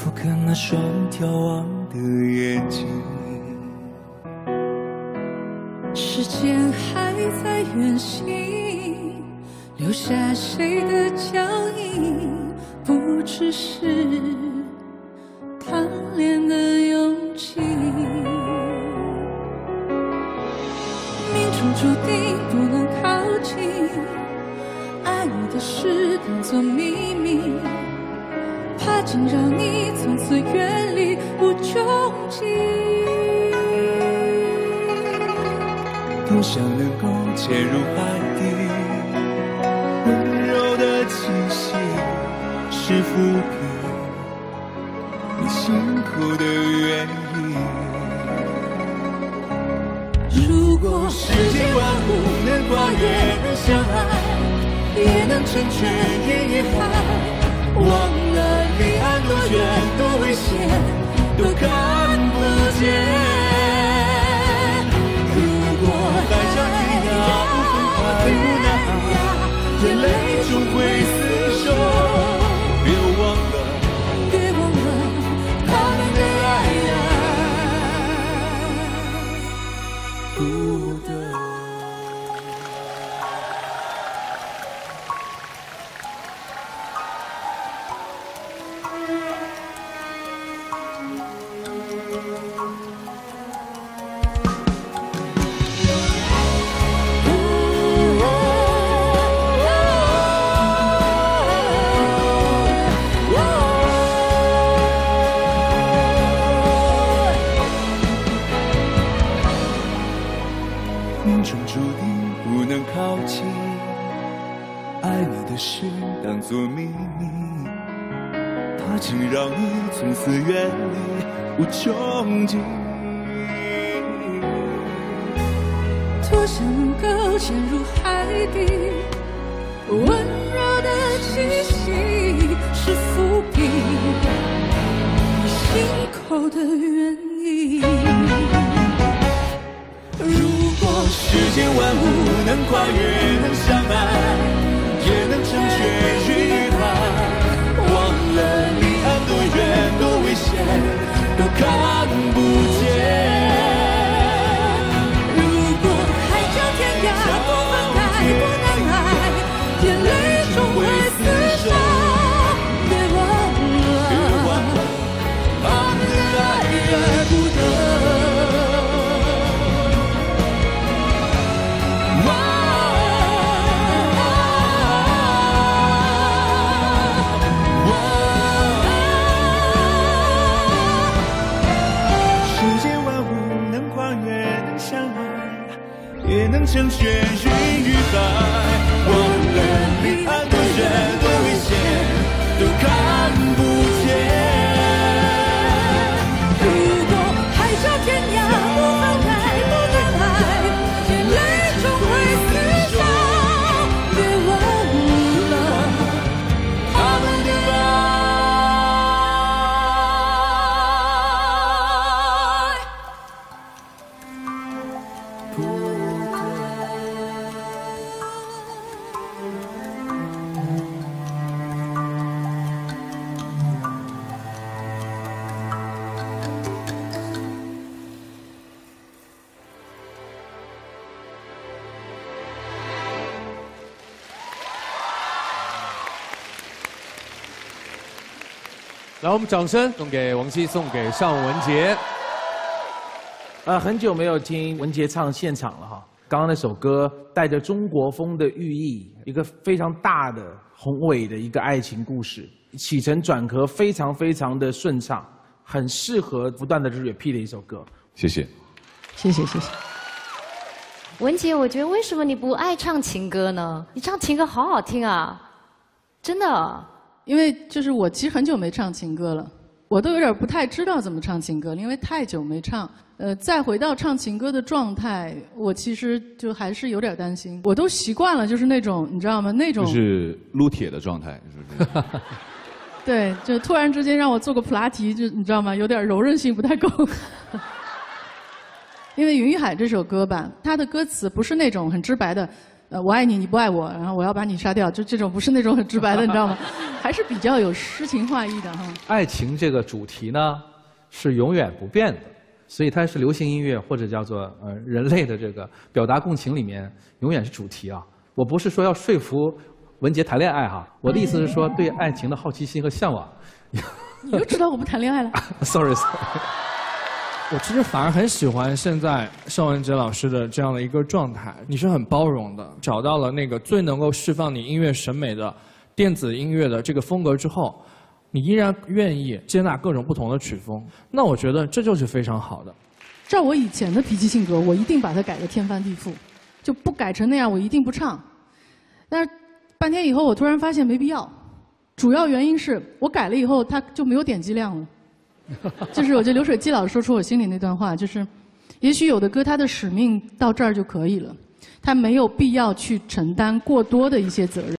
俯瞰那双眺望的眼睛。 时间还在远行，留下谁的脚印？不只是贪恋的勇气。命中注定不能靠近，爱你的事当作秘密，怕惊扰你，从此远离无穷尽。 多想能够潜入海底，温柔的气息是抚平你辛苦的原因。 如果世间万物能跨越，能相爱，也能成全云与海。忘了离岸多远，多危险，都看不见。如果海角天涯不分开不难挨，眼泪终会厮守。别忘了他们的爱不得。 命中注定不能靠近，爱你的事当作秘密，怕惊扰你，从此远离无穷尽。 多想能够潜入海底，温柔的气息是抚平你心口的原因。 如果世间万物能跨越，能相爱，也能成全云与海。忘了离岸多远，多危险，都看不见。 如果海角天涯不分开不难挨，眼泪终会厮守。别忘了他们的爱不得。 也能成全云与海，忘了离岸多远多危险，都看不见。 如果海角天涯不分开不难挨，眼泪终会厮守。别忘了他们的爱不。 来，我们掌声送给王希，送给尚雯婕。 很久没有听雯婕唱现场了哈。刚刚那首歌带着中国风的寓意，一个非常大的宏伟的一个爱情故事，起承转合非常非常的顺畅，很适合不断的 repeat 的一首歌。 谢谢， 谢谢谢谢。 雯婕，我觉得为什么你不爱唱情歌呢？你唱情歌好好听啊，真的。 因为就是我其实很久没唱情歌了，我都有点不太知道怎么唱情歌了，因为太久没唱。再回到唱情歌的状态，我其实就还是有点担心。我都习惯了，就是那种你知道吗？那种就是撸铁的状态，是不是？ 对，就突然之间让我做个普拉提，就你知道吗？有点柔韧性不太够。因为《云与海》这首歌吧，它的歌词不是那种很直白的，我爱你，你不爱我，然后我要把你杀掉，就这种不是那种很直白的，你知道吗？ 还是比较有诗情画意的哈。 爱情这个主题呢，是永远不变的，所以它是流行音乐或者叫做人类的这个表达共情里面永远是主题啊。我不是说要说服文杰谈恋爱哈，我的意思是说对爱情的好奇心和向往。 你就知道我不谈恋爱了。 sorry。 我其实反而很喜欢现在尚雯婕老师的这样的一个状态，你是很包容的，找到了那个最能够释放你音乐审美的电子音乐的这个风格之后，你依然愿意接纳各种不同的曲风，那我觉得这就是非常好的。 照我以前的脾气性格，我一定把它改得天翻地覆，就不改成那样，我一定不唱。但是半天以后，我突然发现没必要，主要原因是我改了以后，它就没有点击量了。就是我觉得流水季老师说出我心里那段话，就是也许有的歌它的使命到这儿就可以了，它没有必要去承担过多的一些责任。